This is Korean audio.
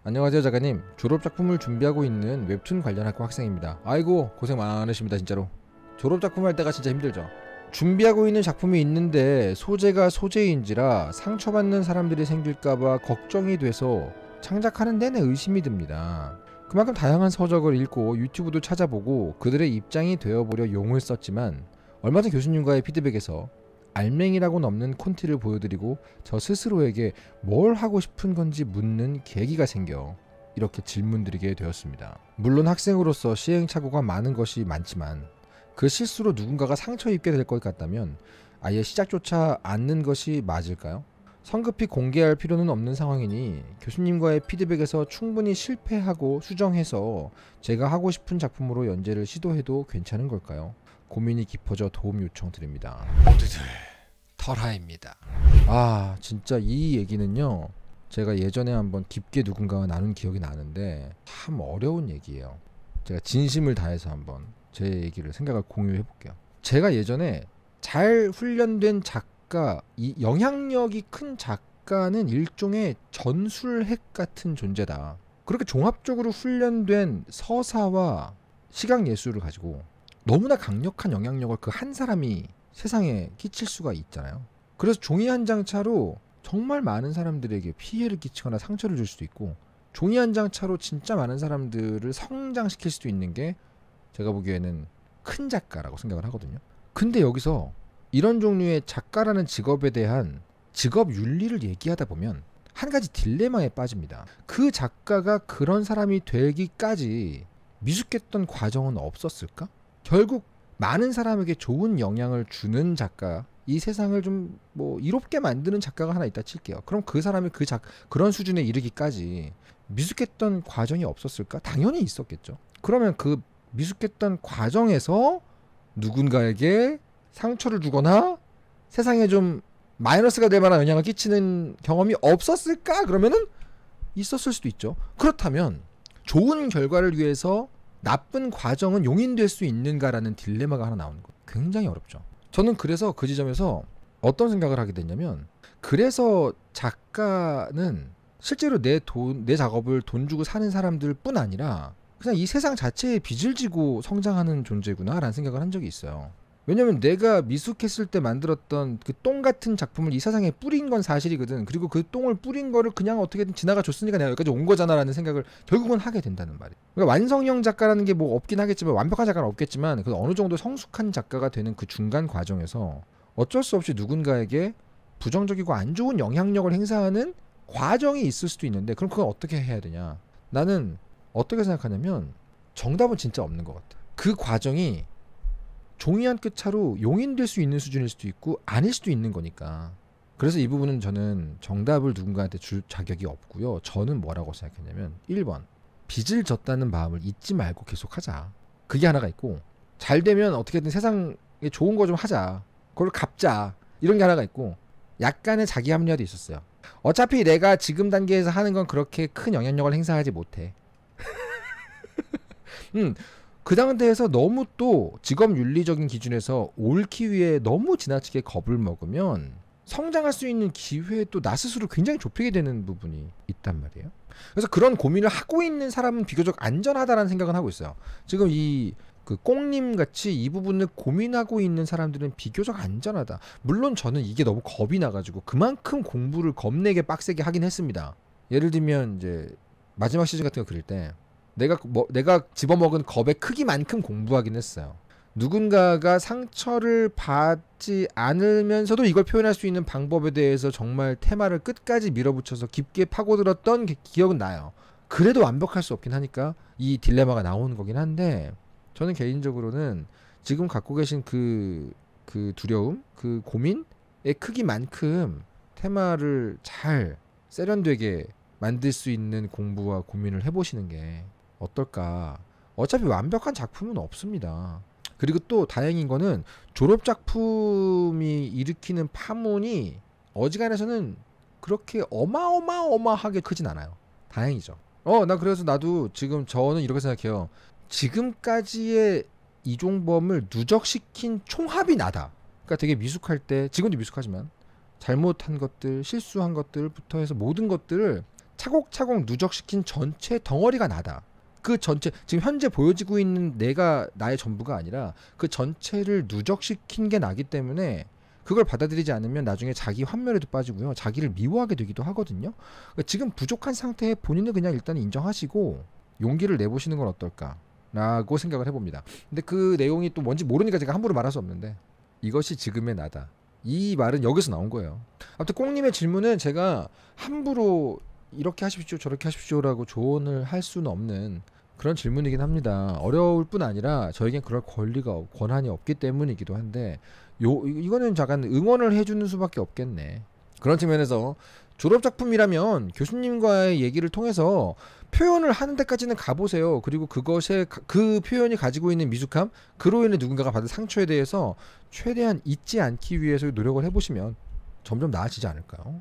안녕하세요 작가님. 졸업작품을 준비하고 있는 웹툰 관련 학과 학생입니다. 아이고 고생 많으십니다 진짜로. 졸업작품 할 때가 진짜 힘들죠. 준비하고 있는 작품이 있는데 소재가 소재인지라 상처받는 사람들이 생길까봐 걱정이 돼서 창작하는 내내 의심이 듭니다. 그만큼 다양한 서적을 읽고 유튜브도 찾아보고 그들의 입장이 되어보려 용을 썼지만 얼마 전 교수님과의 피드백에서 알맹이라고는 없는 콘티를 보여드리고 저 스스로에게 뭘 하고 싶은 건지 묻는 계기가 생겨 이렇게 질문드리게 되었습니다. 물론 학생으로서 시행착오가 많은 것이 많지만 그 실수로 누군가가 상처 입게 될 것 같다면 아예 시작조차 않는 것이 맞을까요? 성급히 공개할 필요는 없는 상황이니 교수님과의 피드백에서 충분히 실패하고 수정해서 제가 하고 싶은 작품으로 연재를 시도해도 괜찮은 걸까요? 고민이 깊어져 도움 요청드립니다. 모두들 털하입니다. 아 진짜 이 얘기는요 제가 예전에 한번 깊게 누군가와 나눈 기억이 나는데 참 어려운 얘기예요. 제가 진심을 다해서 한번 제 얘기를 생각을 공유해 볼게요. 제가 예전에 잘 훈련된 작가, 이 영향력이 큰 작가는 일종의 전술핵 같은 존재다. 그렇게 종합적으로 훈련된 서사와 시각예술을 가지고 너무나 강력한 영향력을 그 한 사람이 세상에 끼칠 수가 있잖아요. 그래서 종이 한 장 차로 정말 많은 사람들에게 피해를 끼치거나 상처를 줄 수도 있고 종이 한 장 차로 진짜 많은 사람들을 성장시킬 수도 있는 게 제가 보기에는 큰 작가라고 생각을 하거든요. 근데 여기서 이런 종류의 작가라는 직업에 대한 직업 윤리를 얘기하다 보면 한 가지 딜레마에 빠집니다. 그 작가가 그런 사람이 되기까지 미숙했던 과정은 없었을까? 결국 많은 사람에게 좋은 영향을 주는 작가, 이 세상을 좀 뭐 이롭게 만드는 작가가 하나 있다 칠게요. 그럼 그 사람이 그런 수준에 이르기까지 미숙했던 과정이 없었을까? 당연히 있었겠죠. 그러면 그 미숙했던 과정에서 누군가에게 상처를 주거나 세상에 좀 마이너스가 될 만한 영향을 끼치는 경험이 없었을까? 그러면은 있었을 수도 있죠. 그렇다면 좋은 결과를 위해서 나쁜 과정은 용인될 수 있는가라는 딜레마가 하나 나오는 거예요. 굉장히 어렵죠. 저는 그래서 그 지점에서 어떤 생각을 하게 됐냐면, 그래서 작가는 실제로 내 작업을 돈 주고 사는 사람들 뿐 아니라 그냥 이 세상 자체에 빚을 지고 성장하는 존재구나 라는 생각을 한 적이 있어요. 왜냐면 내가 미숙했을 때 만들었던 그 똥 같은 작품을 이 세상에 뿌린 건 사실이거든. 그리고 그 똥을 뿌린 거를 그냥 어떻게든 지나가 줬으니까 내가 여기까지 온 거잖아 라는 생각을 결국은 하게 된다는 말이에요. 그러니까 완성형 작가라는 게 뭐 없긴 하겠지만, 완벽한 작가는 없겠지만 그 어느 정도 성숙한 작가가 되는 그 중간 과정에서 어쩔 수 없이 누군가에게 부정적이고 안 좋은 영향력을 행사하는 과정이 있을 수도 있는데, 그럼 그건 어떻게 해야 되냐. 나는 어떻게 생각하냐면 정답은 진짜 없는 것 같아. 그 과정이 종이 한 끗 차로 용인될 수 있는 수준일 수도 있고 아닐 수도 있는 거니까. 그래서 이 부분은 저는 정답을 누군가한테 줄 자격이 없고요. 저는 뭐라고 생각했냐면 1번 빚을 졌다는 마음을 잊지 말고 계속하자. 그게 하나가 있고, 잘 되면 어떻게든 세상에 좋은 거 좀 하자. 그걸 갚자. 이런 게 하나가 있고, 약간의 자기 합리화도 있었어요. 어차피 내가 지금 단계에서 하는 건 그렇게 큰 영향력을 행사하지 못해. 그 상태에서 너무 또 직업 윤리적인 기준에서 옳기 위해 너무 지나치게 겁을 먹으면 성장할 수 있는 기회도 나 스스로 굉장히 좁히게 되는 부분이 있단 말이에요. 그래서 그런 고민을 하고 있는 사람은 비교적 안전하다라는 생각은 하고 있어요. 지금 그 꽁님 같이 이 부분을 고민하고 있는 사람들은 비교적 안전하다. 물론 저는 이게 너무 겁이 나가지고 그만큼 공부를 겁내게 빡세게 하긴 했습니다. 예를 들면 이제 마지막 시즌 같은 거 그릴 때 내가 집어먹은 겁의 크기만큼 공부하긴 했어요. 누군가가 상처를 받지 않으면서도 이걸 표현할 수 있는 방법에 대해서 정말 테마를 끝까지 밀어붙여서 깊게 파고들었던 기억은 나요. 그래도 완벽할 수 없긴 하니까 이 딜레마가 나오는 거긴 한데, 저는 개인적으로는 지금 갖고 계신 그 두려움, 그 고민의 크기만큼 테마를 잘 세련되게 만들 수 있는 공부와 고민을 해보시는 게 어떨까. 어차피 완벽한 작품은 없습니다. 그리고 또 다행인 거는 졸업작품이 일으키는 파문이 어지간해서는 그렇게 어마어마하게 크진 않아요. 다행이죠. 그래서 나도 지금 저는 이렇게 생각해요. 지금까지의 이종범을 누적시킨 총합이 나다. 그러니까 되게 미숙할 때, 지금도 미숙하지만 잘못한 것들, 실수한 것들부터 해서 모든 것들을 차곡차곡 누적시킨 전체 덩어리가 나다. 그 전체 지금 현재 보여지고 있는 내가 나의 전부가 아니라 그 전체를 누적시킨 게 나기 때문에 그걸 받아들이지 않으면 나중에 자기 환멸에도 빠지고요. 자기를 미워하게 되기도 하거든요. 그러니까 지금 부족한 상태에 본인을 그냥 일단 인정하시고 용기를 내보시는 건 어떨까라고 생각을 해봅니다. 근데 그 내용이 또 뭔지 모르니까 제가 함부로 말할 수 없는데 이것이 지금의 나다. 이 말은 여기서 나온 거예요. 아무튼 꽁님의 질문은 제가 함부로 이렇게 하십시오 저렇게 하십시오라고 조언을 할 수는 없는 그런 질문이긴 합니다. 어려울 뿐 아니라 저에겐 그럴 권리가 권한이 없기 때문이기도 한데 이거는 잠깐 응원을 해주는 수밖에 없겠네. 그런 측면에서 졸업작품이라면 교수님과의 얘기를 통해서 표현을 하는 데까지는 가보세요. 그리고 그것에 그 표현이 가지고 있는 미숙함, 그로 인해 누군가가 받은 상처에 대해서 최대한 잊지 않기 위해서 노력을 해보시면 점점 나아지지 않을까요?